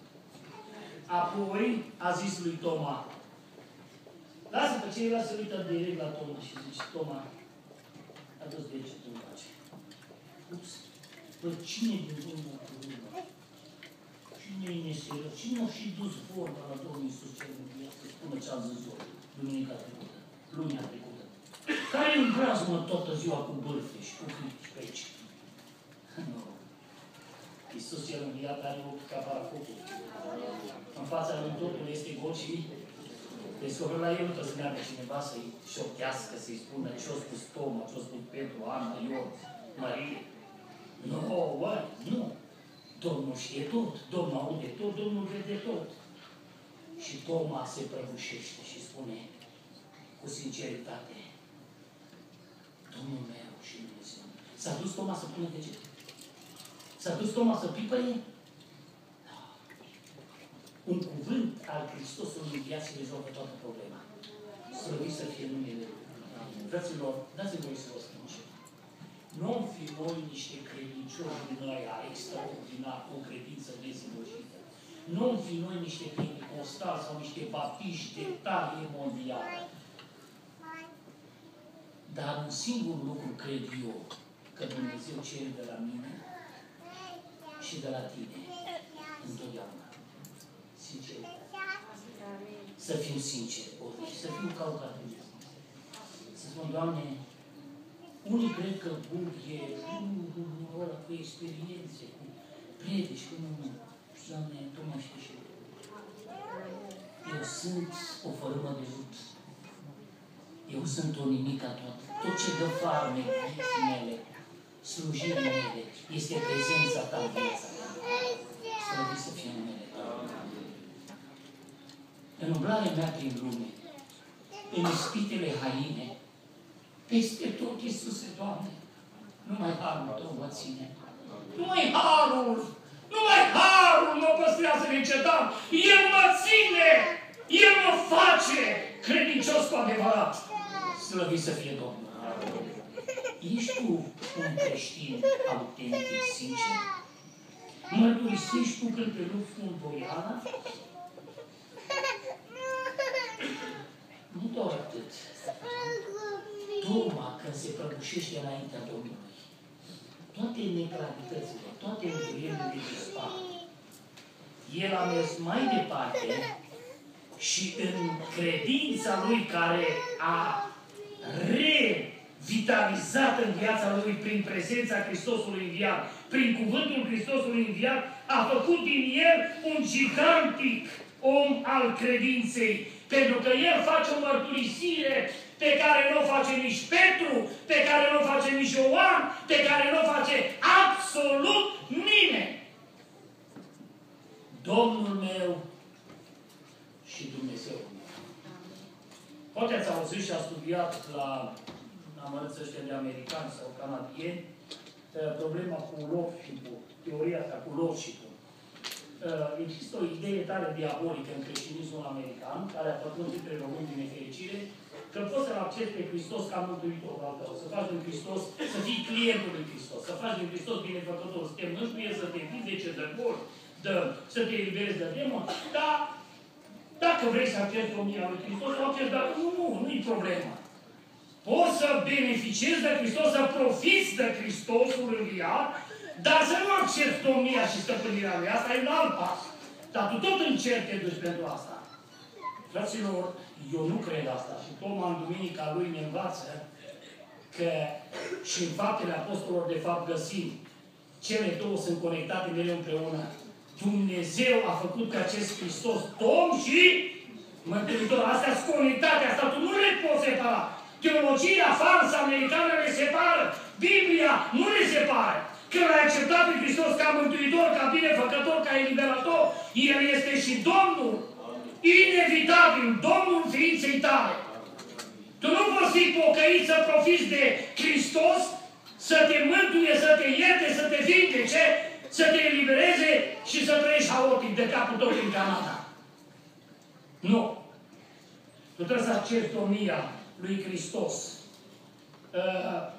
Speaker 1: Apoi a zis lui Toma, lasă pe ceilalți să uită direct la Toma și zice, Toma, adu-ți degetul în pace. Ups, bă, cine din Domnul cuvântă? Cine-i neserios? Cine a și dus vorba la Domnul Iisus cel Mântuitor să spună ce a zis eu duminica trecută, lunea trecută? Care îi îmbrazmă toată ziua cu bârfe și cu critici pe aici? Nu. Iisus cel Înviat are ochi ca parafocul. În fața lui totul este gol și descoperă la el, nu trebuie să meargă cineva să-i șochească, să-i spună ce-a spus Toma, ce-a spus Petru, Ana, Ion, Marie. Nu, bă, nu. Domnul știe tot, Domnul aude tot, Domnul vede tot. Și Toma se prăbușește și spune cu sinceritate, Domnul meu și Dumnezeu. S-a dus Toma să pune deget? S-a dus Toma să pipăie? Da. Un cuvânt al Hristosului în viață rezolvă toată problema. Slăvit să fie numele Lui. Fraților, dați-mi voi să vă spun ceva. Nu am fi noi niște credincioși din aia extraordinar, cu o credință dezvăluită. Nu am fi noi niște pentecostali sau niște baptiști de talie mondială. Dar un singur lucru cred eu, că Dumnezeu cere de la mine și de la tine, întotdeauna. Sincer. Să fiu sincer, și să fiu caucativ. Să spun, Doamne, unii cred că Bug e ăla cu experiențe, cu predici, cu nu. Și, Doamne, Tu mă știi și eu sunt o fărâmă de lut. Eu sunt o nimica toată. Tot ce dă farme vieții mele, slujirii mele, este prezența Ta în viața mea. Slăvit să fie numele Tău. În umblarea mea prin lume, în ispitele haine, peste tot, Iisuse, Doamne, numai harul Tău mă ține. Numai harul, numai harul mă păstrează neîncetat. El mă ține, El mă face credincios cu adevărat. Slăvit să fie Domnul. Ești tu un creștin autentic, sincer? Mărturisești tu când te lupți cu îndoiala? Nu doar atât. Toma, când se prăbușește înaintea Domnului, toate neclaritățile, toate îndoielile dispar. El a mers mai departe și în credința lui care a revitalizat în viața lui prin prezența Hristosului înviat, prin cuvântul Hristosului înviat, a făcut din el un gigantic om al credinței. Pentru că el face o mărturisire pe care nu o face nici Petru, pe care nu o face nici Ioan, pe care nu o face absolut nimeni. Domnul meu și Dumnezeu meu. Poate ați auzit și a studiat la amărâți ăștia de americani sau canadieni problema cu lordship-ul, teoria asta cu lordship-ul. Există o idee tare diabolică în creștinismul american, care a făcut între români din nefericire, că poți să-L accepti pe Hristos ca mântuitor al tău, să faci din Hristos, să fii clientul lui Hristos, să faci din Hristos binefăcător, să te mântuie, să te vindece de boli, de, să te eliberezi de demon, dar dacă vrei să accepti omnia lui Hristos, o accepti, dar nu, nu, nu-i problema. Poți să beneficiezi de Hristos, să profiți de Hristosul înviat, dar să nu accepti domnia și stăpânirea lui. Asta e un alt pas. Dar tu tot încerci te duci pentru asta. Fraților, eu nu cred asta. Și Toma în duminica lui ne învață că și în faptele apostolilor de fapt găsim cele două sunt conectate mereu împreună. Dumnezeu a făcut ca acest Hristos Domn și Mântuitor. Astea sunt conectate. Asta tu nu le poți separa. Teologia falsă americană le separă. Biblia nu le separă. Când l-ai acceptat pe Hristos ca mântuitor, ca binefăcător, ca eliberator, El este și Domnul. Inevitabil, Domnul ființei tale. Tu nu poți fi pocăit să profiți de Hristos, să te mântuie, să te ierte, să te vindece, să te elibereze și să trăiești haotic de capul tău în Canada. Nu. Tu trebuie să accepti domnia lui Hristos. Uh,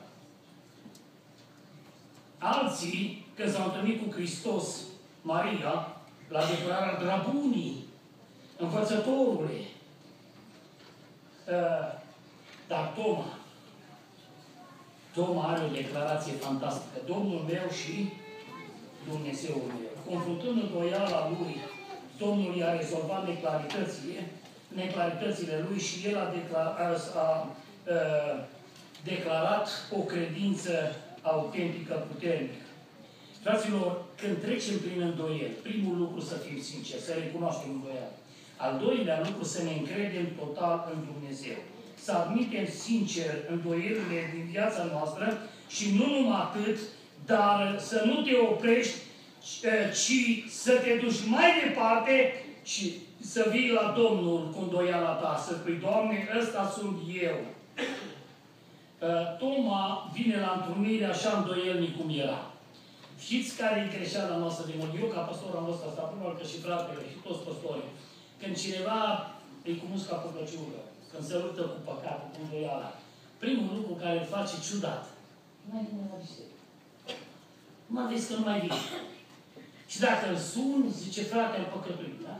Speaker 1: alții, când s-au întâlnit cu Hristos, Maria, la declararea drabunii, învățătorule. Uh, dar Toma, Toma are o declarație fantastică. Domnul meu și Dumnezeul meu. Confruntând îndoiala lui, Domnul i-a rezolvat neclaritățile, neclaritățile lui și el a, declarat, a, a, a declarat o credință autentică, puternică. Fraților, când trecem prin îndoieli, primul lucru să fim sinceri, să recunoaștem îndoială. Al doilea lucru, să ne încredem total în Dumnezeu. Să admitem sincer îndoielile din viața noastră și nu numai atât, dar să nu te oprești, ci să te duci mai departe și să vii la Domnul cu îndoiala ta, să spui, Doamne, ăsta sunt eu. Toma vine la întrunire așa îndoielnic cum era. Știți care e greșeala noastră de mult? Eu, ca pastor, am văzut asta, probabil că și fratele, și toți pastorii. Când cineva îi cu musca pe căciugă, când se luptă cu păcatul, cu îndoiala, primul lucru care îl face ciudat, nu mai vine la biserică. Nu mai vezi că nu mai vine. Și dacă îl sun, zice, frate, am păcătuit, da?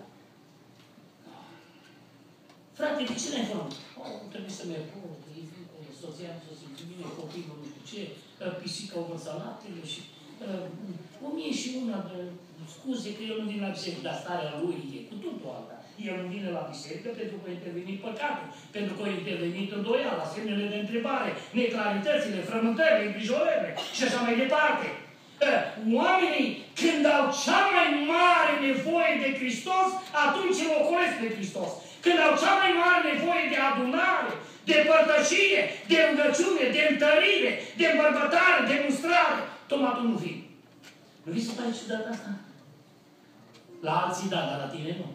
Speaker 1: Frate, de ce n-ai făcut? Oh, trebuie să merg, oh, soția nu s-o simți bine, copilul nu știu ce, pisica o văd salatele și uh, o mie și una de scuze că el nu vine la biserică, dar starea lui e cu totul alta. El nu vine la biserică pentru că a intervenit păcatul, pentru că a intervenit îndoiala, semnele de întrebare, neclaritățile, frământările, îngrijorările și așa mai departe. Oamenii, când au cea mai mare nevoie de Hristos, atunci îl ocolesc pe Hristos. Când au cea mai mare nevoie de adunare, de părtășie, de rugăciune, de întărire, de îmbărbătare, de mustrare, tocmai tu nu vii. Nu vi se pare ciudat asta? La alții da, dar la tine nu.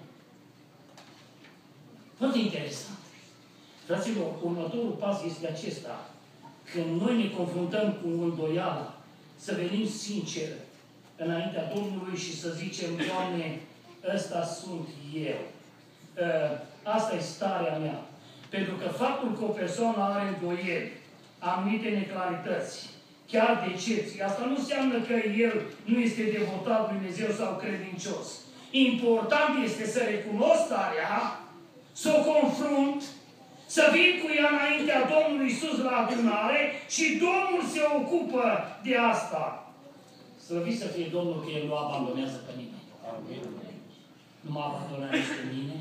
Speaker 1: Foarte interesant. Fraților, următorul pas este acesta. Când noi ne confruntăm cu îndoială, să venim sincer înaintea Domnului și să zicem, Doamne, ăsta sunt eu. Asta e starea mea. Pentru că faptul că o persoană are îndoieli, anumite neclarități, chiar decepții, asta nu înseamnă că el nu este devotat lui Dumnezeu sau credincios. Important este să recunosc starea, să o confrunt, să vin cu ea înaintea Domnului Iisus la adunare și Domnul se ocupă de asta. Slăvit să fie Domnul că El nu abandonează pe nimeni. Amin. Nu m-a abandonat nici pe mine,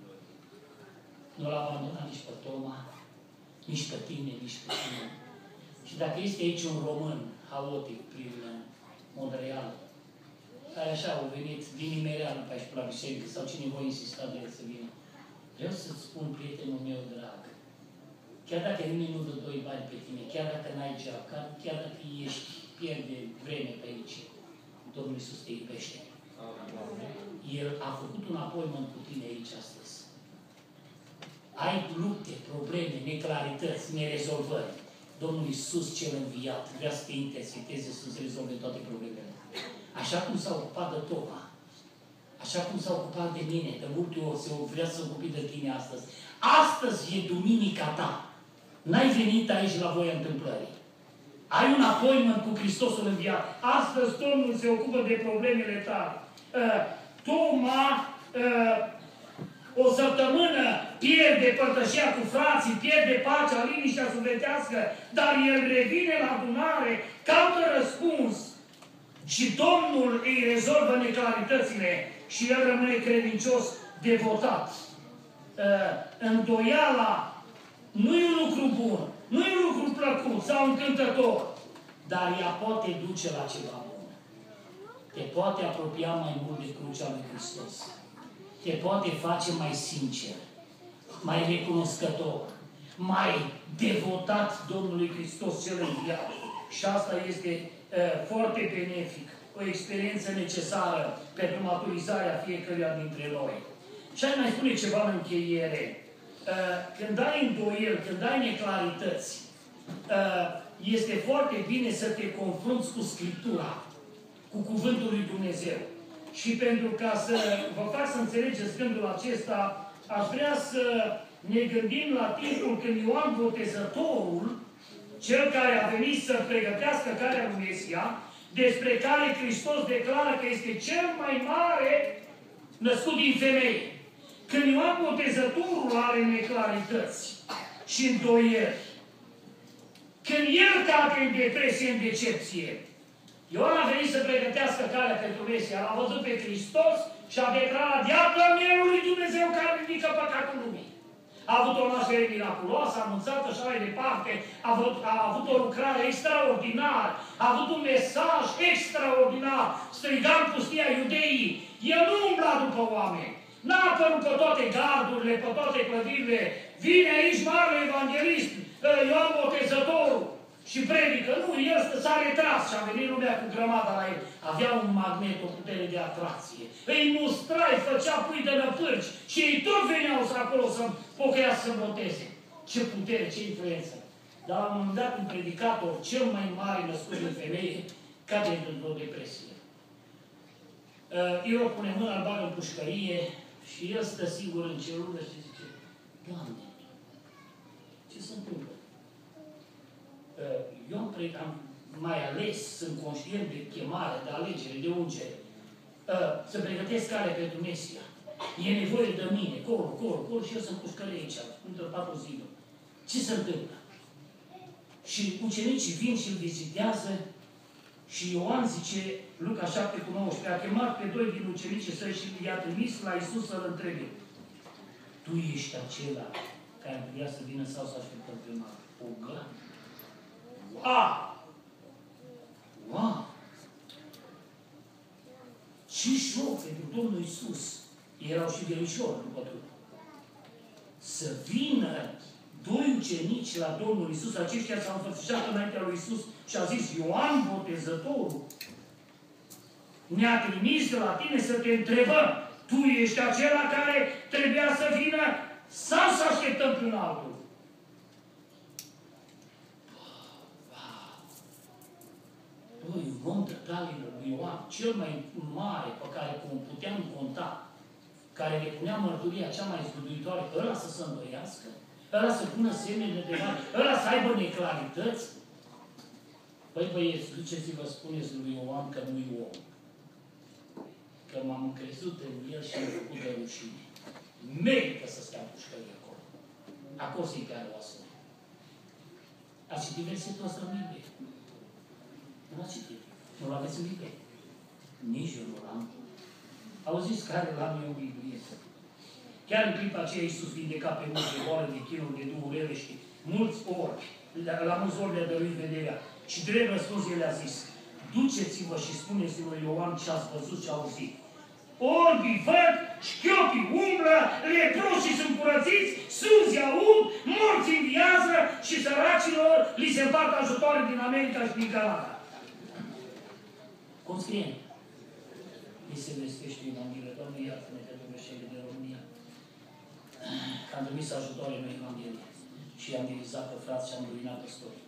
Speaker 1: nu l-a abandonat nici pe Toma, nici pe tine, nici pe tine. Și dacă este aici un român haotic prin mod real, care așa au venit din imereală pe aici la biserică, sau cine voi insista de el să vină, vreau să-ți spun, prietenul meu drag, chiar dacă nimeni nu dă doi bani pe tine, chiar dacă n-ai job, chiar dacă ești, pierde vreme pe aici, Domnul Iisus te iubește. El a făcut un appointment cu tine aici astăzi. Ai lupte, probleme, neclarități, nerezolvări. Domnul Iisus cel înviat vrea să te interseteze, să-ți rezolve toate problemele. Așa cum s-a ocupat de Toma, așa cum s-a ocupat de mine, de multe ori se vrea să ocupi de tine astăzi. Astăzi e duminica ta. N-ai venit aici la voia întâmplării. Ai un appointment cu Hristosul înviat. Astăzi Domnul se ocupă de problemele tale. Uh, Toma uh, o săptămână pierde părtășia cu frații, pierde pacea, liniștea sufletească, dar el revine la adunare, caută răspuns și Domnul îi rezolvă neclaritățile și el rămâne credincios, devotat. Uh, îndoiala nu e un lucru bun, nu e un lucru plăcut sau încântător, dar ea poate duce la ceva bun. Te poate apropia mai mult de crucea lui Hristos. Te poate face mai sincer, mai recunoscător, mai devotat Domnului Hristos cel înviat. Și asta este uh, foarte benefic, o experiență necesară pentru maturizarea fiecăruia dintre noi. Și ai mai spune ceva în încheiere. Uh, când ai îndoieli, când ai neclarități, uh, este foarte bine să te confrunți cu Scriptura, cu Cuvântul lui Dumnezeu. Și pentru ca să vă fac să înțelegeți gândul acesta, aș vrea să ne gândim la timpul când Ioan Botezătorul, cel care a venit să pregătească calea lui Mesia, despre care Hristos declară că este cel mai mare născut din femeie. Când Ioan Botezătorul are neclarități și îndoieli, când el cade în depresie, în decepție, Ioan a venit să pregătească calea pentru Mesia, l-a văzut pe Hristos și a declarat: iată Mielul lui Dumnezeu care ridică păcatul lumii. A avut o naștere miraculoasă, anunțată și mai departe, a avut, a avut o lucrare extraordinară, a avut un mesaj extraordinar, striga în pustia iudeii. El nu umbla după oameni, n-a apărut pe toate gardurile, pe toate clădirile. Vine aici mare evanghelist, Ioan Botezătorul, și predică. Nu, el s-a retras și a venit lumea cu grămada la el. Avea un magnet, o putere de atracție. Îi mustra, îi făcea pui de năpârci și ei tot veneau să acolo să pocăiască, să boteze. Ce putere, ce influență. Dar la un moment dat, un predicator, cel mai mare născut din femeie, cade într-o depresie. Eu pune mâna, îl bagă în pușcărie și el stă sigur în celulă și zice: Doamne, ce se întâmplă? Eu am, am mai ales, sunt conștient de chemare, de alegere, de ungere. Să pregătesc cale pentru Mesia. E nevoie de mine, colo, colo, colo, și eu să-mi pușcăre aici, între patru zile. Ce se întâmplă? Și ucenicii vin și îl vizitează și Ioan zice, Luca șapte cu nouăsprezece, a chemat pe doi din ucenicii săi și i-a trimis la Iisus să-l întrebe: tu ești acela care trebuia să vină sau să așteptăm pe mare? Pogan. Wow! Wow! Ce șoc pentru Domnul Iisus! Erau și verișori după tot. Să vină doi ucenici la Domnul Iisus, aceștia s-au înfățișat înaintea lui Iisus și a zis: Ioan Botezătorul ne-a trimis de la tine să te întrebăm: tu ești acela care trebuia să vină sau să așteptăm pe un altul? Băi, vom tătalilor lui Ioan, cel mai mare pe care cum puteam conta, care ne punea mărturia cea mai zguduitoare, ăla să se îndoiască, ăla să pună semnele de mare, ăla să aibă neclarități. Păi băieți, duceți-vă, spuneți lui Ioan că nu-i om. Că m-am încrezut în el și am făcut de rușine. Merită să stea în pușcărie acolo. Acolo să-i care o asune. Ați citit versetul ăsta în Biblie? Nu l-ați citit. Nu l-aveți în Biblie? Nici eu nu l-am. Auziți care l-am eu în Biblie? Chiar în clipa aceea Iisus vindeca pe mulți de boală, de chinuri, de duhuri rele și mulți ori, la mulți ori le-a dăruit vederea. Și drept răspuns el a zis: duceți-vă și spuneți lui Ioan ce ați văzut, ce auzit. Orbii văd, șchiopii umblă, leproșii sunt curățiți, surzi aud, morți înviază și săracilor li se împart ajutoare din America și din Canada. Cum scrie? Li se vestește Evanghelia. Doamne, iartă-ne că Dumnezeu de România. Că am trimis ajutoare în Evanghelie și am divizat pe frați și am ruinat păstori.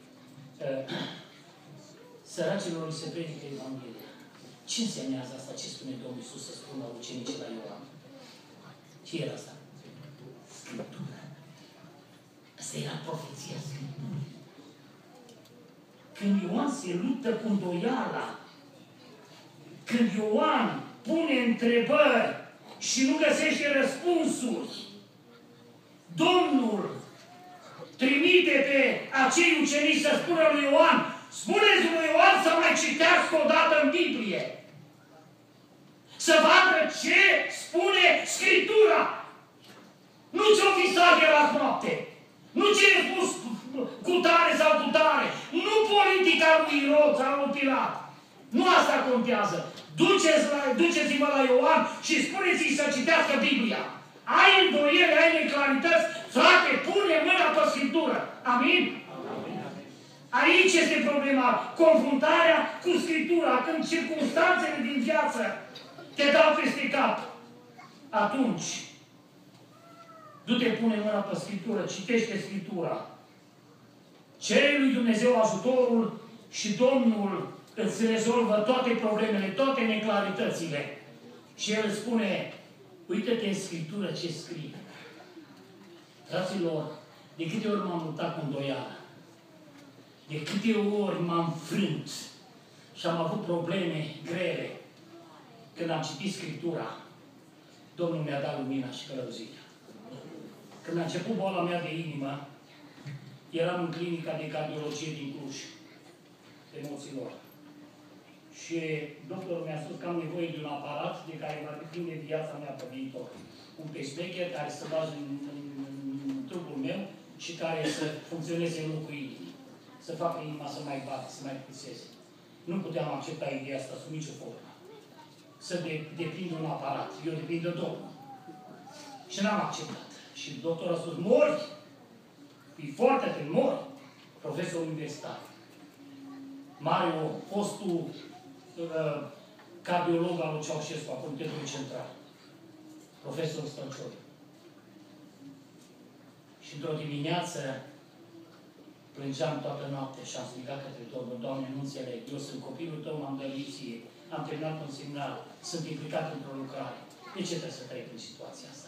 Speaker 1: Săracilor li se predică Evanghelia. Ce însemnează asta? Ce spune Domnul Iisus să spună ucenicii la Ioan? Ce era asta? Scriptura. Asta era profeția Scripturii. Când Ioan se luptă cu îndoiala, când Ioan pune întrebări și nu găsește răspunsuri, Domnul trimite pe acei ucenici să spună lui Ioan: spuneți lui Ioan să mai citească o dată în Biblie. Să vadă ce spune Scriptura. Nu ce-o visat el la noapte. Nu ce-i spus cu tare sau cu tare. Nu politica lui Irod sau lui Pilat. Nu asta contează. Duceți-vă la Ioan și spuneți-i să citească Biblia. Ai îndoiere, ai neclarități, frate, pune mâna pe Scriptură. Amin? Aici este problema, confruntarea cu Scriptura, când circunstanțele din viață te dau peste cap. Atunci, du-te, pune mâna pe Scriptură, citește Scriptura. Cere lui Dumnezeu ajutorul și Domnul îți rezolvă toate problemele, toate neclaritățile. Și El spune: uite-te în Scriptură ce scrie. Fraților, de câte ori m-am luptat cu îndoială, de câte ori m-am frânt și am avut probleme grele, când am citit Scriptura, Domnul mi-a dat lumina și călăuzirea. Când a început boala mea de inimă, eram în clinica de cardiologie din Cluj, de Moților. Și doctorul mi-a spus că am nevoie de un aparat de care va depinde viața mea pe viitor. Un pacemaker care să bage în, în, în trupul meu și care să funcționeze în locul inimii. Să facă inima să mai bată, să mai pulseze. Nu puteam accepta ideea asta sub nicio formă. Să de, depind de un aparat. Eu depind de Domnul. Și n-am acceptat. Și doctorul a spus, mori! E foarte atent, mori! Profesor universitar. Mario, fostul uh, cardiolog al lui Ceaușescu, a Comitetului Central. Profesorul Stăncioi. Și într-o dimineață plângeam toată noaptea și am strigat către Domnul, Doamne, nu înțeleg, eu sunt copilul Tău, m-am dăruit Ție, am terminat un seminar, sunt implicat într-o lucrare. De ce trebuie să trec în situația asta?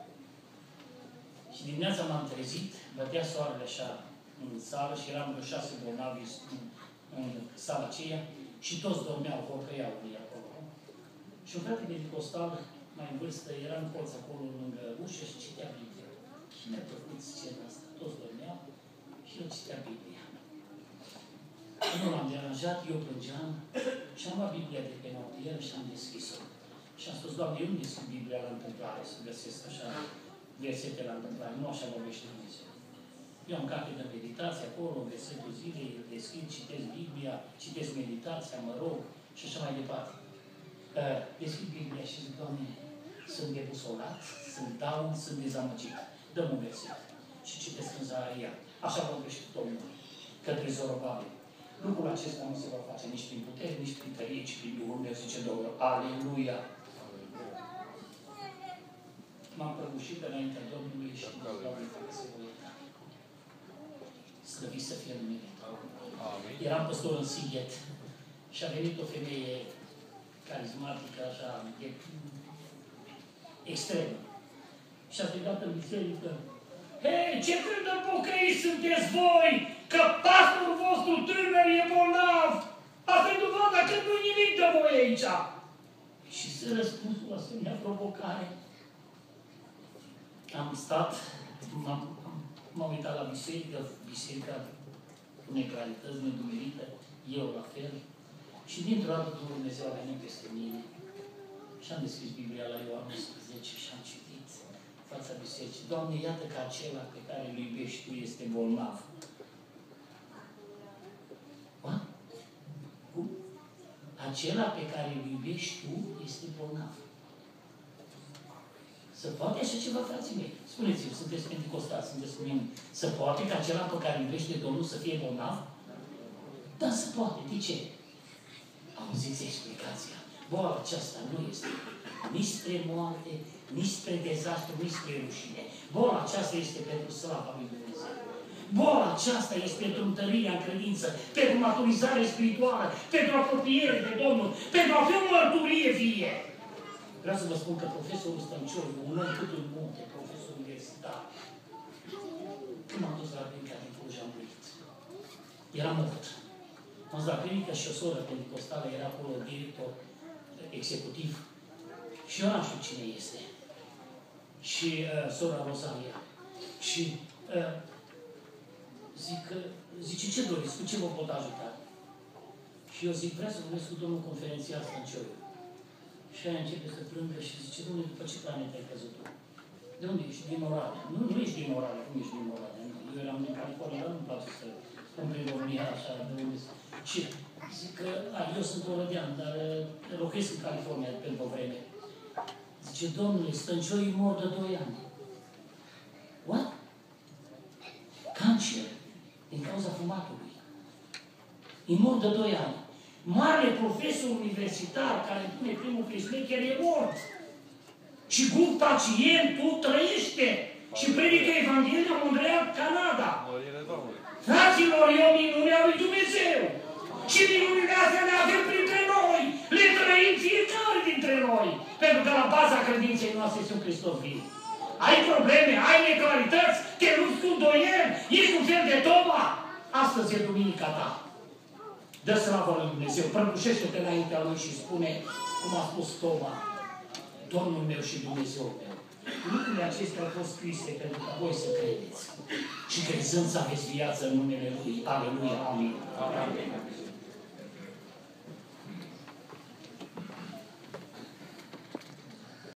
Speaker 1: Și dimineața m-am trezit, bătea soarele așa în sală și eram vreo șase bolnavi în, în sala aceea și toți dormeau, vorcăiau unii acolo. Și un frate pentecostal, mai în vârstă, era în colț acolo lângă ușă și citea Biblia. Și mi-a plăcut scena asta. Toți dormeau și el citea Biblia. Nu l-am deranjat, eu plângeam și am luat Biblia de pe notier și am deschis-o. Și am spus, Doamne, eu nu deschid Biblia la întâmplare, să găsesc așa versete la întâmplare. Nu așa vorbește Dumnezeu. Eu am carte de meditație acolo, versetul zilei, îl deschid, citesc Biblia, citesc meditația, mă rog și așa mai departe. Uh, deschid Biblia și zic, Doamne, sunt debusolat, sunt down, sunt dezamăgit. Dăm un verset. Și citesc în Zaharia. Așa vorbește Domnul către Zorobabil. Lucrul acesta nu se va face nici prin putere, nici prin tărie, ci prin Duhul meu, zice Domnul. Aleluia! M-am prăbușit înaintea Domnului și Doamne, facă să vă ierta. Slăvit să fie numele. Eram păstor în Sighet și a venit o femeie carismatică, așa, de extremă. Și a strigat în biserică, hei, ce fel de pocăiți sunteți voi, că pastorul vostru tânăr e bolnav? Asta e dovada că nu-i nimic de voi aici. Și se răspunsul la asemenea provocare. Am stat, m-am uitat la biserică, biserica cu neclarități, nedumerită, eu la fel. Și dintr-o dată Dumnezeu a venit peste mine și am deschis Biblia la Ioan unsprezece și am citit fața bisericii. Doamne, iată că acela pe care îl iubești Tu este bolnav. What? Cum? Acela pe care îl iubești Tu este bolnav. Să poate așa ceva, frații mei? Spuneți-mi, sunteți pentecostali, sunteți cu mine. Să poate ca acela pe care îl iubește Domnul să fie bolnav? Da, se poate. De ce? Auziți explicația. Boala aceasta nu este nici spre moarte, nici spre dezastru, nici spre rușine. Boala aceasta este pentru slava lui Dumnezeu. Boala aceasta este pentru întărirea în credință, pentru maturizare spirituală, pentru apropiere de Domnul, pentru a fi o mărturie vie. Vreau să vă spun că profesorul Stăncioi, un om cât un munte, profesor universitar, când m-am dus la clinica din Cluj, am murit. Era mort. M-am dus la clinică și o soră pentecostală era acolo director executiv. Și eu n-am știu cine este. Și uh, sora Rosalia. Și uh, zic, zice, ce doriți? Cu ce vă pot ajuta? Și eu zic, vreau să vorbesc cu domnul conferențial Stăncioiu. Și aia începe să plângă și zice, domnule, după ce planetă ai căzut tu? De unde ești? Din Oradea. Nu, nu ești din Oradea. Cum ești din Oradea? Eu eram din California, dar nu-mi place să spun prin România așa. De unde... Și zic că, a, eu sunt orădean, dar locuiesc în California pentru o vreme. Zice, domnule, Stăncioii mor de doi ani. What? Cancer. Din cauza fumatului. Îi mor de doi ani. Mare profesor universitar care pune primul pacemaker e mort. Și grup pacient, tu trăiește. Și predică Evanghelia în Montreal, Canada. Fraților, e o minune a lui Dumnezeu. Și minunile astea le avem printre noi. Le trăim fiecare dintre noi. Pentru că la baza credinței noastre este un Hristos viu. Ai probleme, ai neclarități, te lupți cu doieri, ești un fel de Toma. Astăzi e duminica ta. Dă slavă lui Dumnezeu, prăbușește-te înaintea Lui și spune, cum a spus Toma, Domnul meu și Dumnezeu meu. Lucrurile acestea au fost scrise pentru ca voi să credeți. Și crezând să aveți viață în numele Lui. Aleluia, amin. Amin.